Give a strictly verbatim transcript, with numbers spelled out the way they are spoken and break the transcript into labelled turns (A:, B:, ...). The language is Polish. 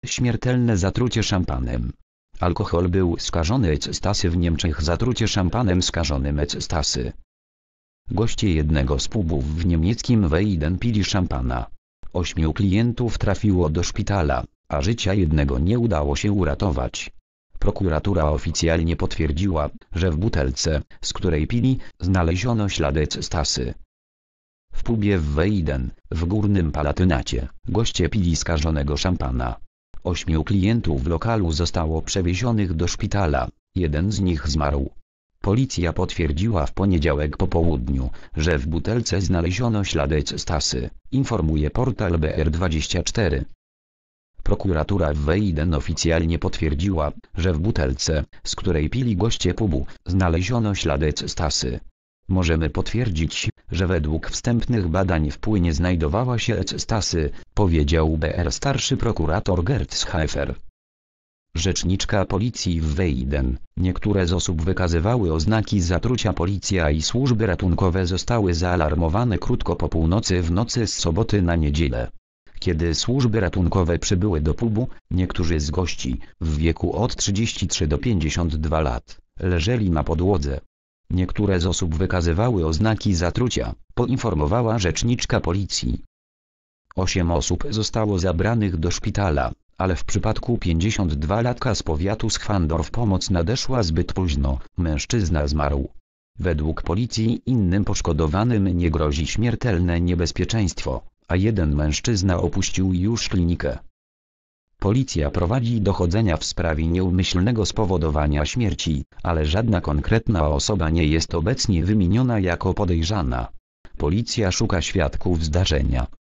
A: Śmiertelne zatrucie szampanem. Alkohol był skażony ecstazy w Niemczech. Zatrucie szampanem skażonym ecstazy. Goście jednego z pubów w niemieckim Weiden pili szampana. Ośmiu klientów trafiło do szpitala, a życia jednego nie udało się uratować. Prokuratura oficjalnie potwierdziła, że w butelce, z której pili, znaleziono ślady ecstazy. W pubie w Weiden, w Górnym Palatynacie, goście pili skażonego szampana. Ośmiu klientów w lokalu zostało przewiezionych do szpitala, jeden z nich zmarł. Policja potwierdziła w poniedziałek po południu, że w butelce znaleziono ślady ecstazy, informuje portal B R dwadzieścia cztery. Prokuratura w Weiden oficjalnie potwierdziła, że w butelce, z której pili goście pubu, znaleziono ślady ecstazy. Możemy potwierdzić, że według wstępnych badań w płynie znajdowała się ecstazy, powiedział B R starszy prokurator Gerd Schäfer. Rzeczniczka policji w Weiden: niektóre z osób wykazywały oznaki zatrucia. Policja i służby ratunkowe zostały zaalarmowane krótko po północy w nocy z soboty na niedzielę. Kiedy służby ratunkowe przybyły do pubu, niektórzy z gości, w wieku od trzydziestu trzech do pięćdziesięciu dwóch lat, leżeli na podłodze. Niektóre z osób wykazywały oznaki zatrucia, poinformowała rzeczniczka policji. Osiem osób zostało zabranych do szpitala, ale w przypadku pięćdziesięciodwulatka z powiatu Schwandorf pomoc nadeszła zbyt późno, mężczyzna zmarł. Według policji innym poszkodowanym nie grozi śmiertelne niebezpieczeństwo, a jeden mężczyzna opuścił już klinikę. Policja prowadzi dochodzenia w sprawie nieumyślnego spowodowania śmierci, ale żadna konkretna osoba nie jest obecnie wymieniona jako podejrzana. Policja szuka świadków zdarzenia.